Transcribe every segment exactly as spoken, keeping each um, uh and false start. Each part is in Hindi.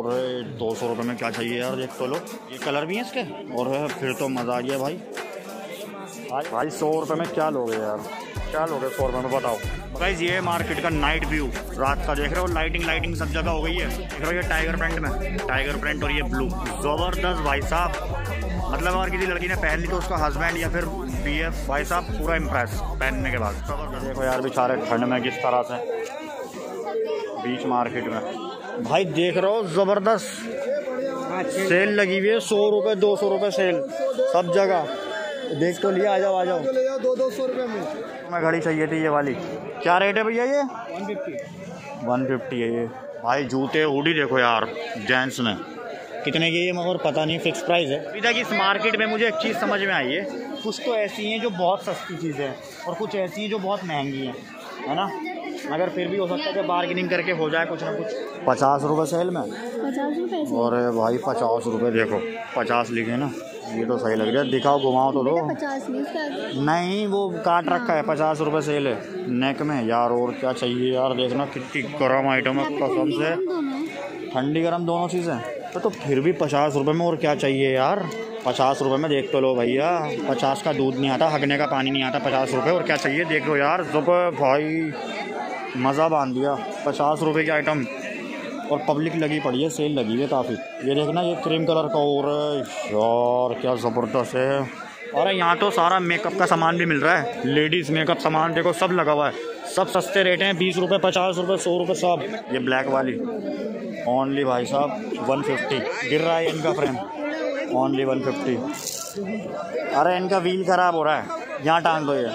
और दो सौ रुपये में क्या चाहिए यार, देख तो लो। ये कलर भी है इसके, और फिर तो मज़ा आ गया भाई। भाई सौ रुपये में क्या लोगे यार, क्या लोगे सौ रुपये में, बताओ। गाइस ये मार्केट का नाइट व्यू रात का, देख रहे हो लाइटिंग लाइटिंग सब जगह हो गई है। देख रहे हो ये टाइगर प्रिंट में, टाइगर प्रिंट और ये ब्लू, ज़बरदस्त भाई साहब। मतलब अगर किसी लड़की ने पहन ली तो उसका हस्बैंड या फिर बी एफ भाई साहब पूरा इम्प्रेस पहनने के बाद। देखो यार बेचारे ठंड में किस तरह से बीच मार्केट में। भाई देख रहे हो ज़बरदस्त सेल लगी हुई है, सौ रुपये दो सौ रुपये सेल सब जगह। देख तो लिया, आ जाओ आ जाओ। दो दो सौ रुपये में मैं घड़ी चाहिए थी ये वाली। क्या रेट है भैया ये? वन फिफ्टी वन फिफ्टी है ये। भाई जूते हुडी देखो यार जेंट्स में कितने की, ये मगर पता नहीं, फिक्स प्राइस है। अभी तक इस मार्केट में मुझे एक चीज़ समझ में आई है, कुछ तो ऐसी हैं जो बहुत सस्ती चीज़ें हैं और कुछ ऐसी हैं जो बहुत महंगी हैं, है ना। मगर फिर भी हो सकता है कि बार्गेनिंग करके हो जाए कुछ ना कुछ। पचास रुपये सेल में, पचास रुपये और भाई पचास रुपये देखो, पचास लिखे ना, ये तो सही लग रहा है। दिखाओ घुमाओ तो दो। पचास नहीं वो काट रखा है, पचास रुपये सेल है नेक में यार। और क्या चाहिए यार, देखना कितनी गर्म आइटम है कसम से, ठंडी गर्म दोनों चीज़ें। तो, तो फिर भी पचास रुपये में और क्या चाहिए यार, पचास रुपये में देख तो लो भैया। पचास का दूध नहीं आता, हगने का पानी नहीं आता, पचास रुपये और क्या चाहिए, देख लो यार। जब भाई मज़ा बांध दिया, पचास रुपये की आइटम और पब्लिक लगी पड़ी है, सेल लगी है काफ़ी। ये देखना ये क्रीम कलर का, और यार क्या ज़बरदस्त है। और यहाँ तो सारा मेकअप का सामान भी मिल रहा है, लेडीज़ मेकअप सामान देखो सब लगा हुआ है, सब सस्ते रेट हैं, बीस रुपये पचास रुपये सौ रुपये सब। ये ब्लैक वाली ओनली भाई साहब वन फिफ्टी, गिर रहा है इनका फ्रेम, ओनली वन फिफ्टी। अरे इनका व्हील ख़राब हो रहा है, यहाँ टांग दो। ये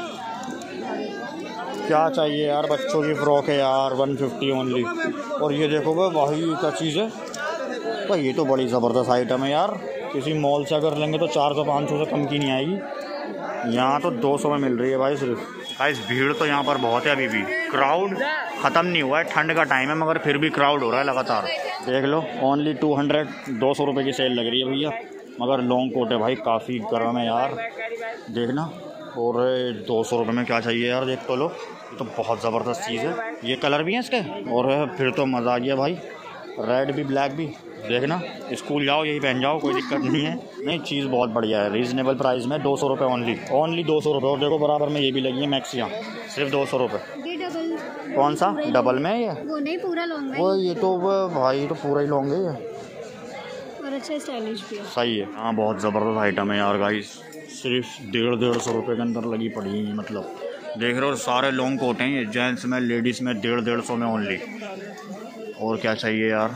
क्या चाहिए यार, बच्चों की फ्रॉक है यार, वन फिफ्टी ओनली। और ये देखो भाई क्या चीज़ है भाई, ये तो बड़ी ज़बरदस्त आइटम है यार। किसी मॉल से अगर लेंगे तो चार सौ पाँच सौ से कम की नहीं आएगी, यहाँ तो दो सौ में मिल रही है भाई सिर्फ। भाई भीड़ तो यहाँ पर बहुत है, अभी भी क्राउड ख़त्म नहीं हुआ है, ठंड का टाइम है मगर फिर भी क्राउड हो रहा है लगातार। देख लो ओनली टू हंड्रेड दो सौ रुपये की सेल लग रही है भैया, मगर लॉन्ग कोट है भाई, काफ़ी गर्म है यार, देखना। और दो सौ रुपये में क्या चाहिए यार, देख तो लो, ये तो बहुत ज़बरदस्त चीज़ है। ये कलर भी है इसके, और फिर तो मज़ा आ गया भाई, रेड भी ब्लैक भी। देखना स्कूल जाओ यही पहन जाओ, कोई दिक्कत नहीं है। नहीं चीज़ बहुत बढ़िया है, रीज़नेबल प्राइस में, दो सौ रुपये ओनली, ओनली दो सौ रुपये। और देखो बराबर में ये भी लगी है मैक्सिया, सिर्फ दो सौ रुपये। कौन सा डबल में है ये? वो नहीं पूरा लॉन्ग है वो, ये तो भाई तो पूरा ही लॉन्ग है ये, और अच्छा स्टाइलिश भी है, सही है। हाँ बहुत ज़बरदस्त आइटम है यार गाइस, सिर्फ डेढ़ डेढ़ सौ रुपये के अंदर लगी पड़ी है। मतलब देख रहे हो सारे लॉन्ग कोट हैं ये, जेंट्स में लेडीज़ में, डेढ़ डेढ़ सौ में ओनली। और क्या चाहिए यार,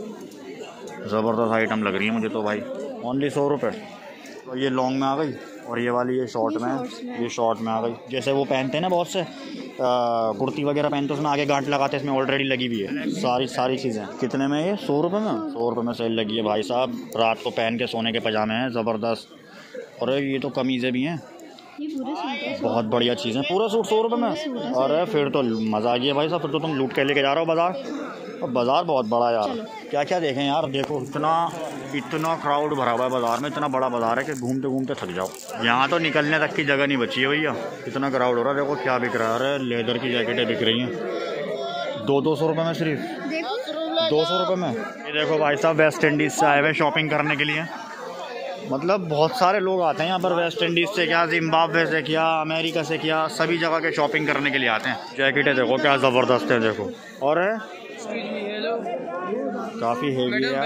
ज़बरदस्त आइटम लग रही है मुझे तो भाई, ओनली सौ रुपये। तो ये लॉन्ग में आ गई, और ये वाली ये शॉर्ट में, ये शॉर्ट में आ गई। जैसे वो पहनते हैं ना बहुत से कुर्ती वगैरह पहनते हैं, उसमें आगे गांठ लगाते हैं, इसमें ऑलरेडी लगी हुई है सारी सारी चीज़ें। कितने में ये? सौ रुपये में, सौ रुपये में सेल लगी है भाई साहब। रात को पहन के सोने के पजामे हैं ज़बरदस्त। और ये तो कमीज़ें भी हैं, बहुत बढ़िया चीज़ है, पूरा सूट सौ रुपये में। अरे फिर तो मज़ा आ गया भाई साहब, फिर तो तुम लूट के लेके जा रहे हो बाज़ार। और बाज़ार बहुत बड़ा यार, क्या क्या देखें यार, देखो इतना इतना क्राउड भरा हुआ है बाज़ार में, इतना बड़ा बाज़ार है कि घूमते घूमते थक जाओ। यहाँ तो निकलने तक की जगह नहीं बची है भैया, इतना क्राउड हो रहा है। देखो क्या बिक रहा है, अरे लेदर की जैकेटें बिक रही हैं दो दो सौ रुपये में, सिर्फ दो सौ रुपये में। ये देखो भाई साहब वेस्ट इंडीज़ से आए हुए शॉपिंग करने के लिए, मतलब बहुत सारे लोग आते हैं यहाँ पर, वेस्ट इंडीज़ से क्या, जिम्बाब्वे से क्या, अमेरिका से क्या, सभी जगह के शॉपिंग करने के लिए आते हैं। जैकेटें देखो क्या ज़बरदस्त है, देखो। और काफ़ी हेवी है,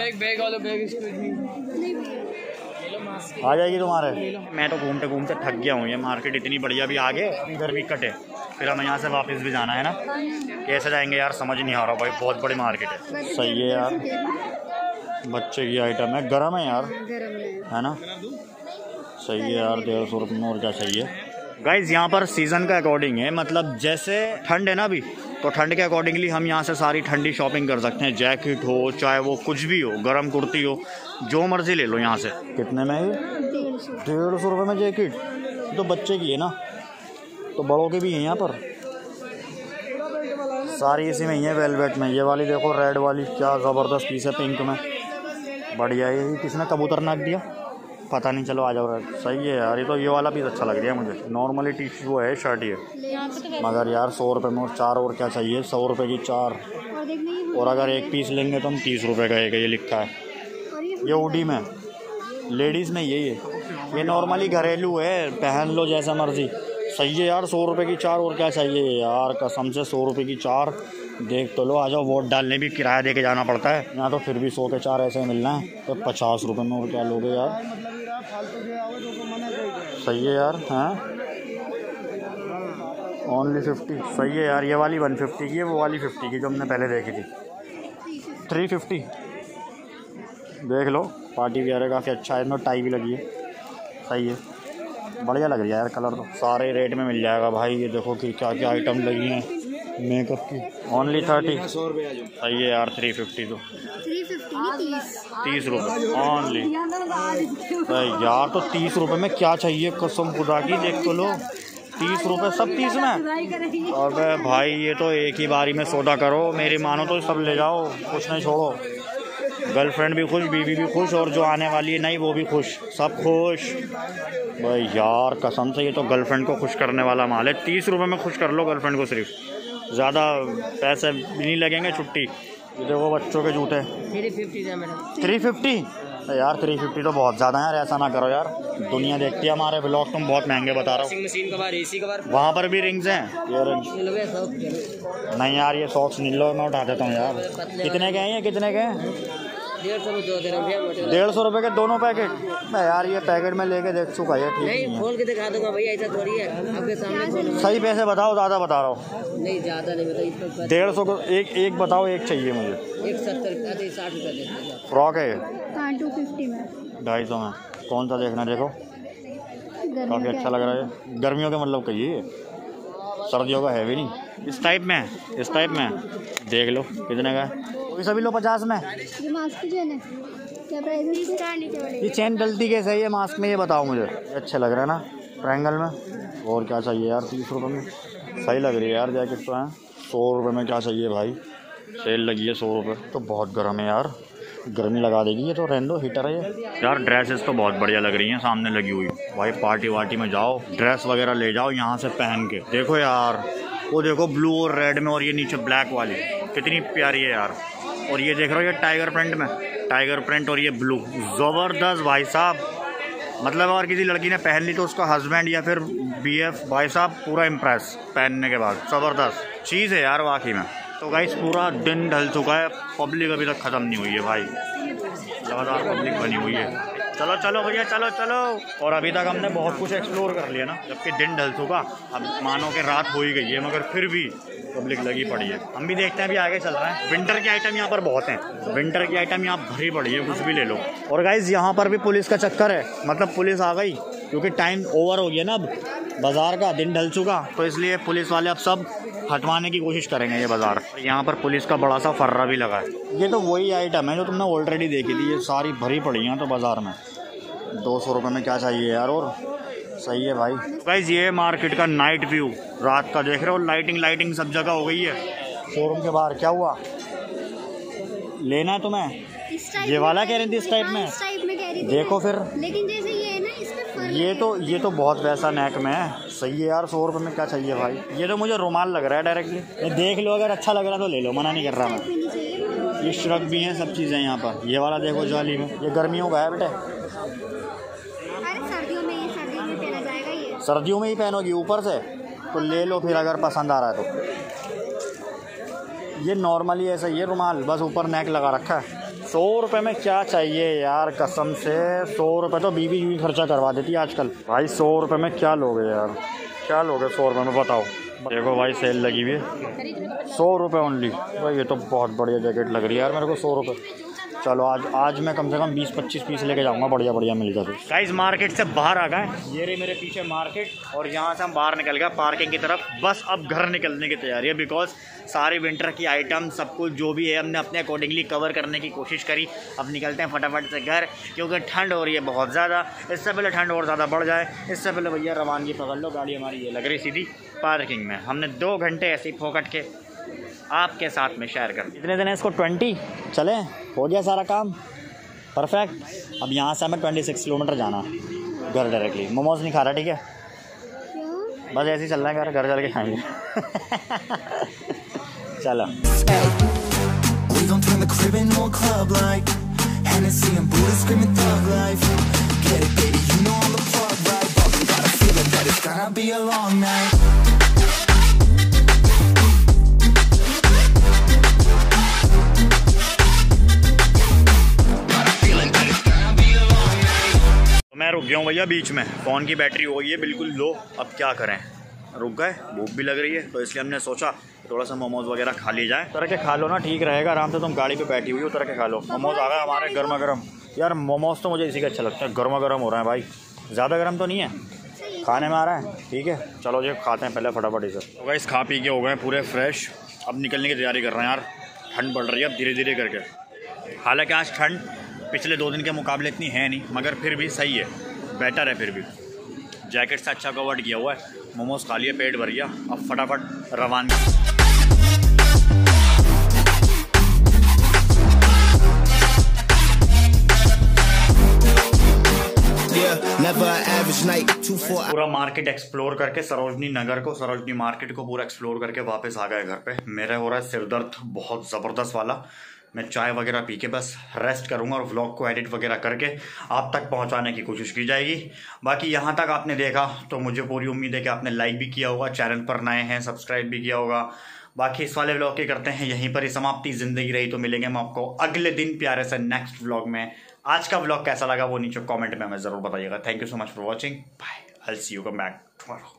आ जाएगी तुम्हारे। मैं तो घूमते घूमते थक गया हूँ, ये मार्केट इतनी बढ़िया, भी आगे इधर भी कटे, फिर हमें यहाँ से वापस भी जाना है ना, कैसे जाएंगे यार समझ नहीं आ रहा भाई, बहुत बड़ी मार्केट है। सही है यार, बच्चे की आइटम है, गरम है यार, है ना, सही है यार, डेढ़ सौ रुपये में और क्या चाहिए। गाइज यहाँ पर सीज़न का अकॉर्डिंग है, मतलब जैसे ठंड है ना अभी, तो ठंड के अकॉर्डिंगली हम यहाँ से सारी ठंडी शॉपिंग कर सकते हैं। जैकेट हो, चाहे वो कुछ भी हो, गरम कुर्ती हो, जो मर्जी ले लो यहाँ से। कितने में ये? डेढ़ सौ रुपये में जैकेट, तो बच्चे की है ना, तो बड़ों के भी हैं यहाँ पर, सारी इसी में ही है, वेलवेट में। ये वाली देखो रेड वाली, क्या ज़बरदस्त पीस है, पिंक में, बढ़िया। ये किसने कबूतर नाक दिया, पता नहीं, चलो आ जाओ। सही है यार, ये तो ये वाला पीस अच्छा लग रहा है मुझे। नॉर्मली टी वो है शर्ट ये, मगर यार सौ रुपये में और चार और क्या चाहिए, सौ रुपये की चार। और अगर एक पीस लेंगे तो हम तीस रुपये का एक, ये लिखा है। ये हुडी में लेडीज़ में यही है, ये नॉर्मली घरेलू है, पहन लो जैसा मर्जी। सही है यार, सौ रुपये की चार और क्या चाहिए यार, कसम से सौ रुपये की चार। देख तो लो, आ जाओ। वोट डालने भी किराया दे के जाना पड़ता है यहाँ, तो फिर भी सौ के चार ऐसे मिलना है, तो पचास रुपये में और क्या लोगे यार। सही है यार, हाँ ओनली फिफ्टी। सही है यार, ये वाली वन फिफ्टी की है, वो वाली फिफ्टी की जो हमने पहले देखी थी। थ्री फिफ्टी देख लो, पार्टी वेयर है, काफ़ी अच्छा है, इसमें टाई भी लगी है। सही है, बढ़िया लग रही है यार कलर तो। सारे रेट में मिल जाएगा भाई। ये देखो कि क्या क्या आइटम लगी हैं मेकअप की, ओनली थर्टी। सही है यार, थ्री फिफ्टी तो तीस रुपये ओनली। यार तो तीस रुपये में क्या चाहिए, कसम खुदा की। देख तो लो, तीस रुपये सब तीस में। अबे भाई ये तो एक ही बारी में सौदा करो, मेरी मानो तो सब ले जाओ, कुछ नहीं छोड़ो। गर्लफ्रेंड भी खुश, बीवी भी खुश, और जो आने वाली है नहीं वो भी खुश, सब खुश। भाई यार कसम से ये तो गर्लफ्रेंड को खुश करने वाला माल है। तीस रुपये में खुश कर लो गर्लफ्रेंड को, सिर्फ, ज़्यादा पैसे भी नहीं लगेंगे। छुट्टी ये देखो बच्चों के जूते थ्री फिफ्टी। यार थ्री फिफ्टी तो बहुत ज़्यादा है यार, ऐसा ना करो यार, दुनिया देखती है हमारे ब्लॉग। तुम बहुत महंगे बता रहा हो। वहाँ पर भी रिंग्स हैं, ये रिंग्स नहीं यार, ये सॉक्स नहीं लो, मैं उठा देता हूँ यार। कितने के हैं ये, कितने के हैं? डेढ़ सौ रुपये के दोनों पैकेट। मैं यार ये पैकेट में लेके देख चुका है, ठीक नहीं, खोल के दिखा दूंगा भैया, ऐसा थोड़ी है आपके सामने। सही पैसे बताओ, ज़्यादा बता रहा हूँ। नहीं ज़्यादा नहीं बताइए, डेढ़ सौ को एक एक बताओ, एक चाहिए मुझे। एक सत्तर साठ रुपये फ्रॉक है, टू फिफ्टी में ढाई सौ में। कौन सा देखना, देखो काफ़ी अच्छा लग रहा है। गर्मियों के मतलब कहिए, सर्दियों का है भी नहीं। इस टाइप में, इस टाइप में देख लो कितने का है। ये सभी लो पचास में। ये मास्क की चेन है, क्या प्राइस है? ये चेन डलती कैसे है ये मास्क में, ये बताओ मुझे। ये अच्छा लग रहा है ना ट्रायंगल में। और क्या चाहिए यार, तीस रुपये में सही लग रही है यार जैकेट तो है। सौ रुपये में क्या चाहिए भाई, सेल लगी है सौ रुपये। तो बहुत गर्म है यार, गर्मी लगा देगी ये तो, रहने दो, हीटर है ये। यार ड्रेसेस तो बहुत बढ़िया लग रही हैं सामने लगी हुई भाई। पार्टी वार्टी में जाओ, ड्रेस वगैरह ले जाओ यहाँ से पहन के। देखो यार, वो देखो ब्लू और रेड में, और ये नीचे ब्लैक वाली कितनी प्यारी है यार। और ये देख रहे हो, ये टाइगर प्रिंट में, टाइगर प्रिंट और ये ब्लू, ज़बरदस्त भाई साहब। मतलब और किसी लड़की ने पहन ली तो उसका हस्बैंड या फिर बीएफ भाई साहब पूरा इम्प्रेस पहनने के बाद। ज़बरदस्त चीज़ है यार वाकई में। तो गाइस पूरा दिन ढल चुका है, पब्लिक अभी तक ख़त्म नहीं हुई है भाई, लगातार पब्लिक बनी हुई है। चलो चलो भैया, चलो चलो। और अभी तक हमने बहुत कुछ एक्सप्लोर कर लिया ना, जबकि दिन ढल चुका, अब मानो कि रात हो ही गई है, मगर फिर भी पब्लिक लगी पड़ी है। हम भी देखते हैं अभी आगे चल रहे हैं। विंटर की आइटम यहाँ पर बहुत हैं, विंटर की आइटम यहाँ भरी पड़ी है, कुछ भी ले लो। और गाइज यहाँ पर भी पुलिस का चक्कर है, मतलब पुलिस आ गई क्योंकि टाइम ओवर हो गया ना, अब बाज़ार का दिन ढल चुका, तो इसलिए पुलिस वाले अब सब हटवाने की कोशिश करेंगे ये बाज़ार। यहाँ पर पुलिस का बड़ा सा फर्रा भी लगा है। ये तो वही आइटम है जो तुमने ऑलरेडी देखी थी, ये सारी भरी पड़ी हैं तो बाज़ार में। दो सौ रुपये में क्या चाहिए यार, और सही है भाई। गाइस ये मार्केट का नाइट व्यू, रात का देख रहे हो, लाइटिंग लाइटिंग सब जगह हो गई है। शोरूम के बाहर क्या हुआ, लेना है तुम्हें? ये वाला कह रही थी इस टाइप में, इस टाइप में कह रही थी। देखो फिर, लेकिन जैसे ये है ना, इस पे फर ये तो ये तो बहुत वैसा नेक में है। सही है यार, सौ रुपये में क्या चाहिए भाई। ये तो मुझे रुमाल लग रहा है डायरेक्टली। ये देख लो, अगर अच्छा लग रहा है तो ले लो, मना नहीं कर रहा मैं। ये श्रग भी हैं, सब चीज़ें यहाँ पर। ये वाला देखो जाली में, ये गर्मियों का है बेटे। सर्दियों में ये सर्दियों में पहना जाएगा, ये सर्दियों में ही पहनोगी ऊपर से, तो ले लो फिर अगर पसंद आ रहा है तो। ये नॉर्मली ऐसा ही है रुमाल, बस ऊपर नेक लगा रखा है। सौ रुपये में क्या चाहिए यार, कसम से सौ रुपये तो बीवी यूँ ही खर्चा करवा देती है आजकल भाई। सौ रुपये में क्या लोगे यार, क्या लोगे सौ रुपये में बताओ। देखो भाई सेल लगी हुई है, सौ रुपये ओनली भाई। ये तो बहुत बढ़िया जैकेट लग रही है यार मेरे को, सौ रुपये। चलो आज आज मैं कम से कम बीस पच्चीस पीस लेके जाऊंगा, बढ़िया बढ़िया मिल जाए। गाइस मार्केट से बाहर आ गए, ये रही मेरे पीछे मार्केट, और यहाँ से हम बाहर निकल गए पार्किंग की तरफ। बस अब घर निकलने की तैयारी है, बिकॉज सारी विंटर की आइटम सब कुछ जो भी है हमने अपने अकॉर्डिंगली कवर करने की कोशिश करी। अब निकलते हैं फटाफट से घर, क्योंकि ठंड हो रही है बहुत ज़्यादा। इससे पहले ठंड और ज़्यादा बढ़ जाए, इससे पहले भैया रवानगी पकड़ लो। गाड़ी हमारी ये लग रही सीधी पार्किंग में। हमने दो घंटे ऐसे ही फोकट के आपके साथ में शेयर कर। कितने दिन है इसको, ट्वेंटी चले, हो गया सारा काम। परफेक्ट। अब यहाँ से हमें ट्वेंटी सिक्स किलोमीटर जाना घर डायरेक्टली। मोमोज नहीं खा रहा, ठीक है? क्यों? बस ऐसे ही चल रहा है, घर घर चल के खाएंगे। चलो मैं रुक गया हूँ भैया बीच में। फ़ोन की बैटरी हो गई है बिल्कुल लो। अब क्या करें, रुक गए, भूख भी लग रही है, तो इसलिए हमने सोचा थोड़ा सा मोमोज वगैरह खा ली जाए। उतर के खा लो ना, ठीक रहेगा, आराम से। तुम गाड़ी पे बैठी हुई, उतर के खा लो। मोमोज आ गए हमारे गर्मा गर्म। यार मोमोज तो मुझे इसी का अच्छा लगता है, गर्मा गर्म हो रहा है भाई, ज़्यादा गर्म तो नहीं है, खाने में आ रहा है, ठीक है। चलो जी खाते हैं पहले फटाफट इसे। तो गाइस खा पी के हो गए पूरे फ्रेश, अब निकलने की तैयारी कर रहे हैं यार। ठंड बढ़ रही है अब धीरे धीरे करके। हालांकि आज ठंड पिछले दो दिन के मुकाबले इतनी है नहीं, मगर फिर भी सही है, बेटर है फिर भी। जैकेट से अच्छा कवर्ड किया हुआ है। मोमोज खा लिए, पेट भर गया, अब फटाफट रवान। पूरा मार्केट एक्सप्लोर करके सरोजनी नगर को, सरोजनी मार्केट को पूरा एक्सप्लोर करके वापस आ गए घर पे। मेरा हो रहा है सिरदर्द बहुत ज़बरदस्त वाला। मैं चाय वगैरह पी के बस रेस्ट करूंगा और व्लॉग को एडिट वगैरह करके आप तक पहुंचाने की कोशिश की जाएगी। बाकी यहाँ तक आपने देखा तो मुझे पूरी उम्मीद है कि आपने लाइक भी किया होगा, चैनल पर नए हैं सब्सक्राइब भी किया होगा। बाकी इस वाले व्लॉग के करते हैं यहीं पर ही समाप्ति। ज़िंदगी रही तो मिलेंगे हम आपको अगले दिन प्यारे से नेक्स्ट व्लॉग में। आज का व्लॉग कैसा लगा वो नीचे कॉमेंट में हमें ज़रूर बताइएगा। Thank you so much for watching, bye, I will see you come back tomorrow.